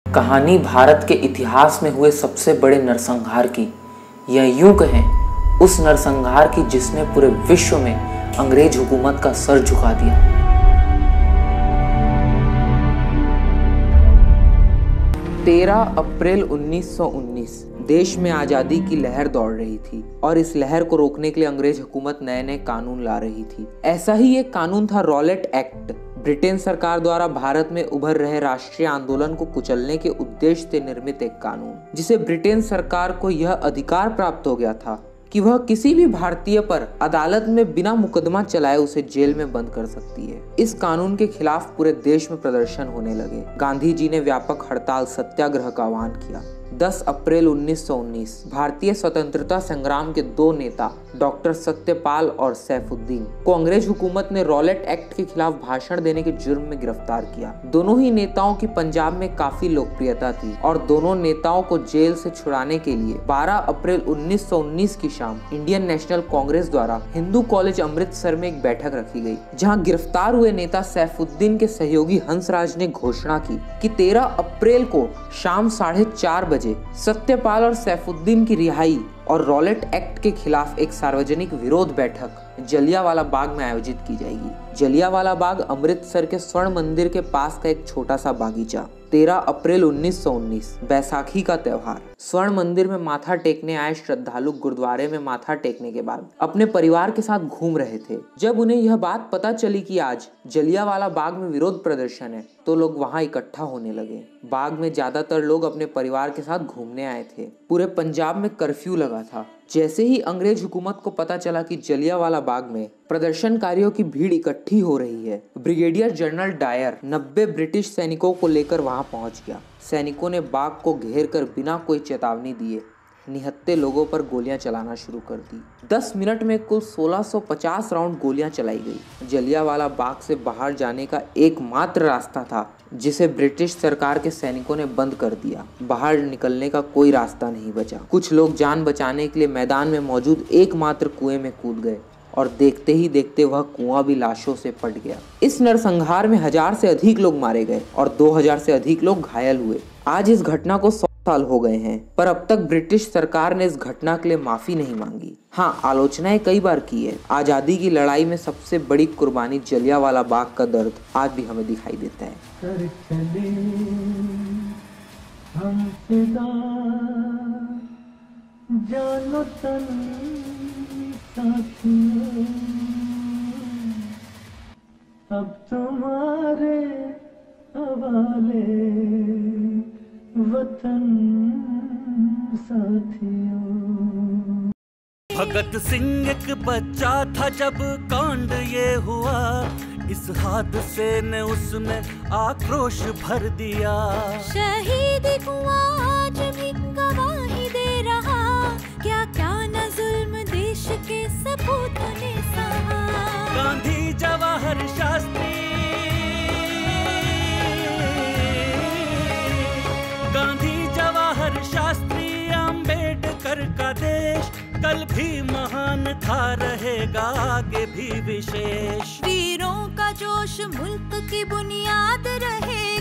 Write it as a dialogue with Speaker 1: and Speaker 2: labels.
Speaker 1: कहानी भारत के इतिहास में हुए सबसे बड़े नरसंहार की, या यूं कहें उस नरसंहार की जिसने पूरे विश्व में अंग्रेज हुकूमत का सर झुका दिया। 13 अप्रैल 1919 देश में आज़ादी की लहर दौड़ रही थी और इस लहर को रोकने के लिए अंग्रेज हुकूमत नए नए कानून ला रही थी। ऐसा ही एक कानून था रॉलेट एक्ट। ब्रिटेन सरकार द्वारा भारत में उभर रहे राष्ट्रीय आंदोलन को कुचलने के उद्देश्य से निर्मित एक कानून, जिसे ब्रिटेन सरकार को यह अधिकार प्राप्त हो गया था कि वह किसी भी भारतीय पर अदालत में बिना मुकदमा चलाए उसे जेल में बंद कर सकती है। इस कानून के खिलाफ पूरे देश में प्रदर्शन होने लगे। गांधी जी ने व्यापक हड़ताल सत्याग्रह का आह्वान किया। 10 अप्रैल 1919 भारतीय स्वतंत्रता संग्राम के दो नेता डॉक्टर सत्यपाल और सैफुद्दीन को अंग्रेज हुकूमत ने रॉलेट एक्ट के खिलाफ भाषण देने के जुर्म में गिरफ्तार किया। दोनों ही नेताओं की पंजाब में काफी लोकप्रियता थी और दोनों नेताओं को जेल से छुड़ाने के लिए 12 अप्रैल 1919 की शाम इंडियन नेशनल कांग्रेस द्वारा हिंदू कॉलेज अमृतसर में एक बैठक रखी गई, जहां गिरफ्तार हुए नेता सैफुद्दीन के सहयोगी हंसराज ने घोषणा की कि 13 अप्रैल को शाम 4:30 बजे सत्यपाल और सैफुद्दीन की रिहाई और रॉलेट एक्ट के खिलाफ एक सार्वजनिक विरोध बैठक जलियांवाला बाग में आयोजित की जाएगी। जलियांवाला बाग अमृतसर के स्वर्ण मंदिर के पास का एक छोटा सा बागीचा। 13 अप्रैल 1919 बैसाखी का त्योहार। स्वर्ण मंदिर में माथा टेकने आए श्रद्धालु गुरुद्वारे में माथा टेकने के बाद अपने परिवार के साथ घूम रहे थे। जब उन्हें यह बात पता चली कि आज जलियांवाला बाग में विरोध प्रदर्शन है, तो लोग वहां इकट्ठा होने लगे। बाग में ज्यादातर लोग अपने परिवार के साथ घूमने आए थे। पूरे पंजाब में कर्फ्यू लगा था। जैसे ही अंग्रेज हुकूमत को पता चला कि जलियांवाला बाग में प्रदर्शनकारियों की भीड़ इकट्ठी हो रही है, ब्रिगेडियर जनरल डायर 90 ब्रिटिश सैनिकों को लेकर वहां पहुंच गया। सैनिकों ने बाग को घेर कर बिना कोई चेतावनी दिए निहत्थे लोगों पर गोलियां चलाना शुरू कर दी। 10 मिनट में कुल 1650 राउंड गोलियां चलाई गई। जलियांवाला बाग से बाहर जाने का एकमात्र रास्ता था, जिसे ब्रिटिश सरकार के सैनिकों ने बंद कर दिया। बाहर निकलने का कोई रास्ता नहीं बचा। कुछ लोग जान बचाने के लिए मैदान में मौजूद एकमात्र कुएं में कूद गए और देखते ही देखते वह कुआं भी लाशों से पट गया। इस नरसंहार में 1000 से अधिक लोग मारे गए और 2000 से अधिक लोग घायल हुए। आज इस घटना को 100 साल हो गए हैं, पर अब तक ब्रिटिश सरकार ने इस घटना के लिए माफी नहीं मांगी। हाँ, आलोचनाएं कई बार की है। आजादी की लड़ाई में सबसे बड़ी कुर्बानी जलियांवाला बाग का दर्द आज भी हमें दिखाई देता है। जानो तन साथियों, अब तुम्हारे हवाले वतन साथियों।
Speaker 2: भगत सिंह एक बच्चा था जब कांड ये हुआ, इस हादसे ने उसमें आक्रोश भर दिया।
Speaker 3: शहीद कुआं आज भी गवाही दे रहा, क्या क्या न जुल्म देश के सपूतों ने सहा।
Speaker 2: गांधी जवाहर शास्त्री, गांधी जवाहर शास्त्री अम्बेडकर का देश कल भी महान था, रहेगा आगे भी विशेष।
Speaker 3: वीरों का जोश मुल्क की बुनियाद रहेगा।